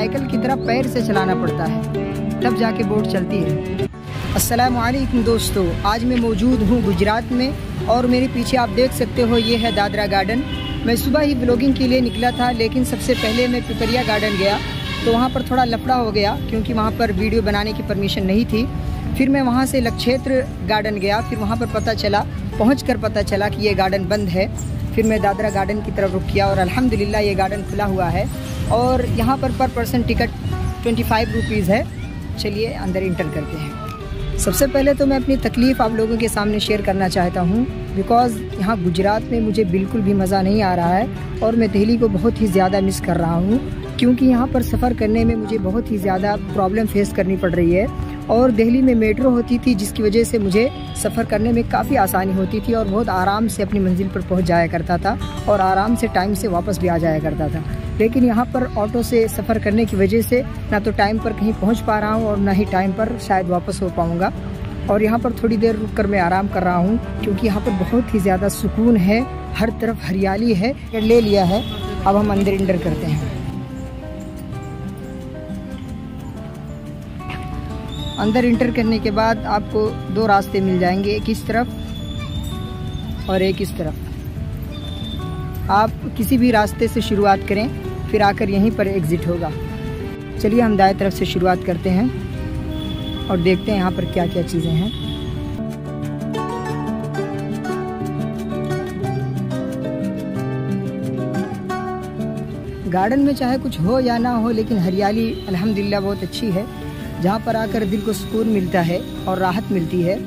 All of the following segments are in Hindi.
साइकिल की तरह पैर से चलाना पड़ता है, तब जाके बोट चलती है। अस्सलाम वालेकुम दोस्तों, आज मैं मौजूद हूँ गुजरात में और मेरे पीछे आप देख सकते हो ये है दादरा गार्डन। मैं सुबह ही ब्लॉगिंग के लिए निकला था, लेकिन सबसे पहले मैं पिपरिया गार्डन गया तो वहाँ पर थोड़ा लफड़ा हो गया क्योंकि वहाँ पर वीडियो बनाने की परमिशन नहीं थी। फिर मैं वहाँ से लक्षेत्र गार्डन गया, फिर वहाँ पर पहुँच कर पता चला कि ये गार्डन बंद है। फिर मैं दादरा गार्डन की तरफ रुक किया और अल्हम्दुलिल्लाह ये गार्डन खुला हुआ है और यहाँ पर पर्सन टिकट 25 रुपीज़ है। चलिए अंदर इंटर करते हैं। सबसे पहले तो मैं अपनी तकलीफ़ आप लोगों के सामने शेयर करना चाहता हूँ, बिकॉज़ यहाँ गुजरात में मुझे बिल्कुल भी मज़ा नहीं आ रहा है और मैं दिल्ली को बहुत ही ज़्यादा मिस कर रहा हूँ, क्योंकि यहाँ पर सफ़र करने में मुझे बहुत ही ज़्यादा प्रॉब्लम फेस करनी पड़ रही है। और दिल्ली में मेट्रो होती थी जिसकी वजह से मुझे सफ़र करने में काफ़ी आसानी होती थी और बहुत आराम से अपनी मंजिल पर पहुँच जाया करता था और आराम से टाइम से वापस भी आ जाया करता था। लेकिन यहाँ पर ऑटो से सफ़र करने की वजह से ना तो टाइम पर कहीं पहुँच पा रहा हूँ और ना ही टाइम पर शायद वापस हो पाऊँगा। और यहाँ पर थोड़ी देर रुक कर मैं आराम कर रहा हूँ क्योंकि यहाँ पर बहुत ही ज़्यादा सुकून है, हर तरफ हरियाली है। ले लिया है, अब हम अंदर इंटर करते हैं। अंदर इंटर करने के बाद आपको दो रास्ते मिल जाएंगे, एक इस तरफ और एक इस तरफ। आप किसी भी रास्ते से शुरुआत करें, फिर आकर यहीं पर एग्ज़िट होगा। चलिए हम दाएं तरफ से शुरुआत करते हैं और देखते हैं यहाँ पर क्या क्या चीज़ें हैं। गार्डन में चाहे कुछ हो या ना हो, लेकिन हरियाली अल्हम्दुलिल्लाह बहुत अच्छी है, जहाँ पर आकर दिल को सुकून मिलता है और राहत मिलती है।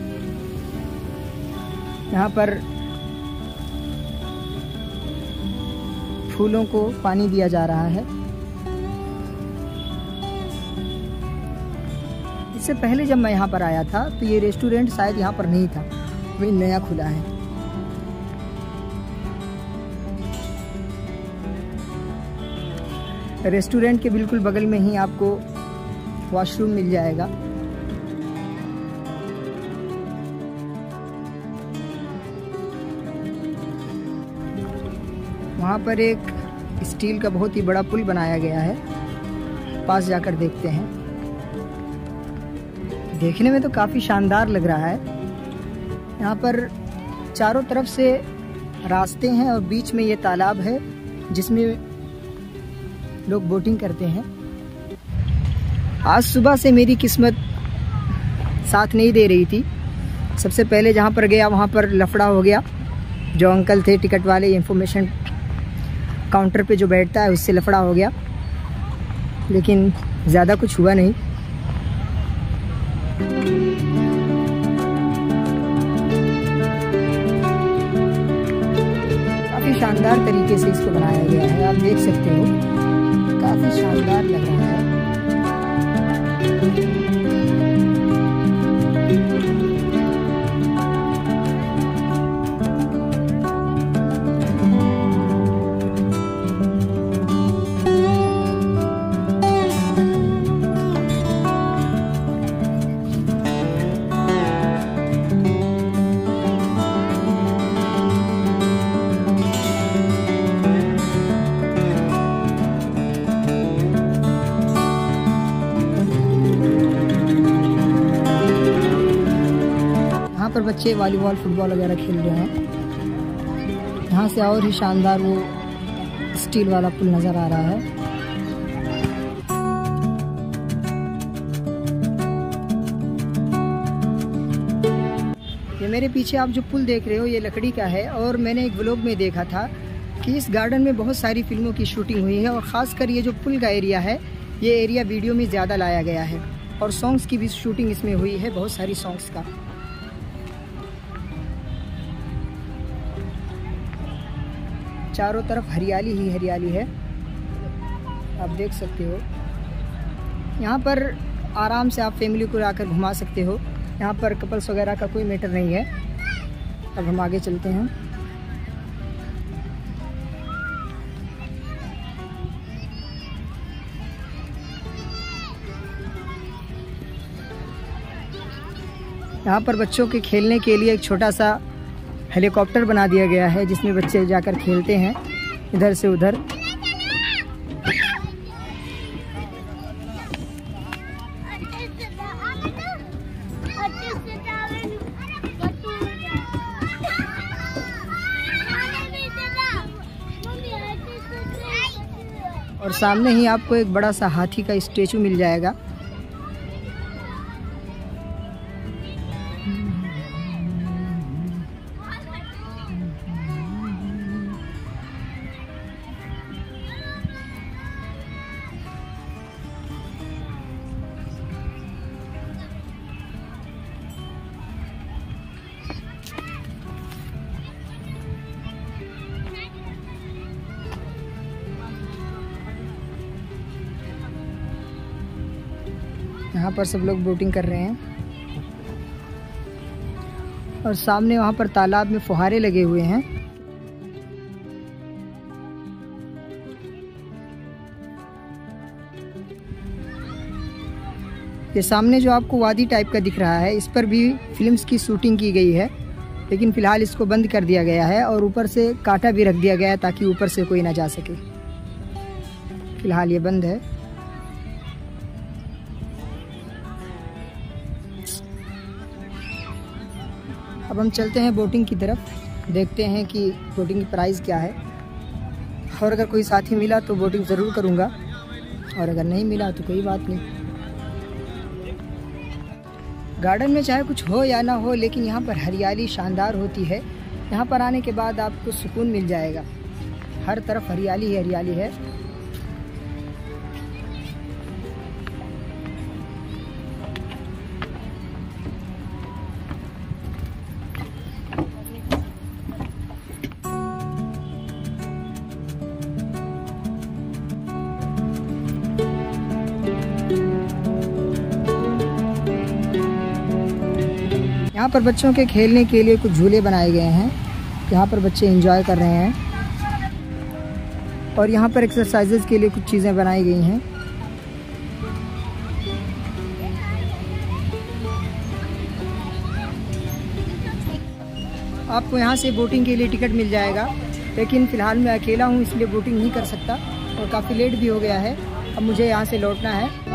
यहाँ पर फूलों को पानी दिया जा रहा है। इससे पहले जब मैं यहाँ पर आया था तो ये रेस्टोरेंट शायद यहाँ पर नहीं था, वही नया खुला है। रेस्टोरेंट के बिल्कुल बगल में ही आपको वॉशरूम मिल जाएगा। वहाँ पर एक स्टील का बहुत ही बड़ा पुल बनाया गया है, पास जाकर देखते हैं। देखने में तो काफ़ी शानदार लग रहा है। यहाँ पर चारों तरफ से रास्ते हैं और बीच में ये तालाब है जिसमें लोग बोटिंग करते हैं। आज सुबह से मेरी किस्मत साथ नहीं दे रही थी। सबसे पहले जहाँ पर गया वहाँ पर लफड़ा हो गया। जो अंकल थे टिकट वाले, इंफॉर्मेशन काउंटर पे जो बैठता है, उससे लफड़ा हो गया, लेकिन ज़्यादा कुछ हुआ नहीं। काफ़ी शानदार तरीके से इसको बनाया गया है, आप देख सकते हो, काफ़ी शानदार लग रहा है। पर बच्चे वॉलीबॉल फुटबॉल वगैरह खेल रहे हैं। यहाँ से और ही शानदार वो स्टील वाला पुल नज़र आ रहा है। ये मेरे पीछे आप जो पुल देख रहे हो ये लकड़ी का है और मैंने एक व्लॉग में देखा था कि इस गार्डन में बहुत सारी फिल्मों की शूटिंग हुई है और ख़ासकर ये जो पुल का एरिया है, ये एरिया वीडियो में ज़्यादा लाया गया है और सॉन्ग्स की भी शूटिंग इसमें हुई है, बहुत सारी सॉन्ग्स का। चारों तरफ हरियाली ही हरियाली है, आप देख सकते हो। यहाँ पर आराम से आप फैमिली को आकर घुमा सकते हो। यहाँ पर कपल्स वगैरह का कोई मैटर नहीं है। अब हम आगे चलते हैं। यहाँ पर बच्चों के खेलने के लिए एक छोटा सा हेलीकॉप्टर बना दिया गया है जिसमें बच्चे जाकर खेलते हैं इधर से उधर। और सामने ही आपको एक बड़ा सा हाथी का स्टेचू मिल जाएगा। यहाँ पर सब लोग बोटिंग कर रहे हैं और सामने वहाँ पर तालाब में फुहारे लगे हुए हैं। ये सामने जो आपको वादी टाइप का दिख रहा है, इस पर भी फिल्म्स की शूटिंग की गई है, लेकिन फ़िलहाल इसको बंद कर दिया गया है और ऊपर से कांटा भी रख दिया गया है ताकि ऊपर से कोई ना जा सके। फ़िलहाल ये बंद है। अब हम चलते हैं बोटिंग की तरफ, देखते हैं कि बोटिंग की प्राइस क्या है, और अगर कोई साथी मिला तो बोटिंग ज़रूर करूँगा, और अगर नहीं मिला तो कोई बात नहीं। गार्डन में चाहे कुछ हो या ना हो, लेकिन यहाँ पर हरियाली शानदार होती है। यहाँ पर आने के बाद आपको सुकून मिल जाएगा, हर तरफ हरियाली ही हरियाली है। यहाँ पर बच्चों के खेलने के लिए कुछ झूले बनाए गए हैं, यहाँ पर बच्चे एंजॉय कर रहे हैं, और यहाँ पर एक्सरसाइजेज के लिए कुछ चीज़ें बनाई गई हैं। आपको यहाँ से बोटिंग के लिए टिकट मिल जाएगा, लेकिन फ़िलहाल मैं अकेला हूँ इसलिए बोटिंग नहीं कर सकता, और काफ़ी लेट भी हो गया है। अब मुझे यहाँ से लौटना है।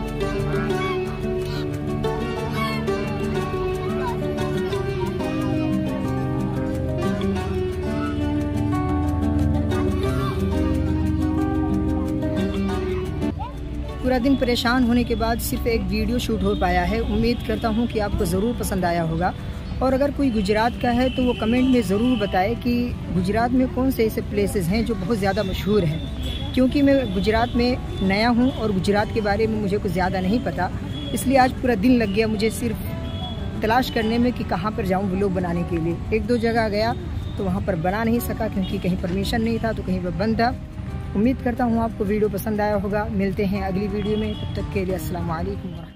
पूरा दिन परेशान होने के बाद सिर्फ एक वीडियो शूट हो पाया है। उम्मीद करता हूँ कि आपको ज़रूर पसंद आया होगा, और अगर कोई गुजरात का है तो वो कमेंट में ज़रूर बताए कि गुजरात में कौन से ऐसे प्लेसेस हैं जो बहुत ज़्यादा मशहूर हैं, क्योंकि मैं गुजरात में नया हूँ और गुजरात के बारे में मुझे कुछ ज़्यादा नहीं पता। इसलिए आज पूरा दिन लग गया मुझे सिर्फ तलाश करने में कि कहाँ पर जाऊँ व्लॉग बनाने के लिए। एक दो जगह गया तो वहाँ पर बना नहीं सका, क्योंकि कहीं परमिशन नहीं था तो कहीं पर बंद था। उम्मीद करता हूँ आपको वीडियो पसंद आया होगा। मिलते हैं अगली वीडियो में, तब तक के लिए अस्सलाम वालेकुम।